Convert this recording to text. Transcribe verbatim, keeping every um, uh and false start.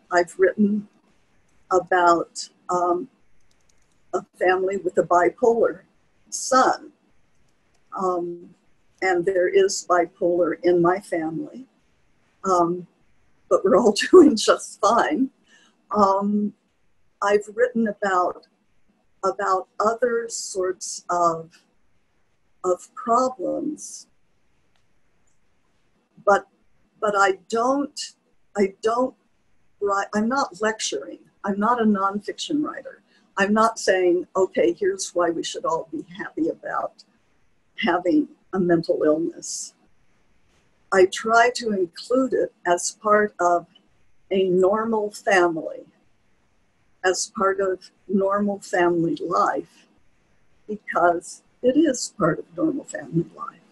I've written about um, a family with a bipolar son. Um, and there is bipolar in my family, um, but we're all doing just fine. Um, I've written about, about other sorts of, of problems, but, but I don't, I don't write, I'm not lecturing. I'm not a nonfiction writer. I'm not saying, okay, here's why we should all be happy about having a mental illness. I try to include it as part of a normal family, as part of normal family life, because it is part of normal family life.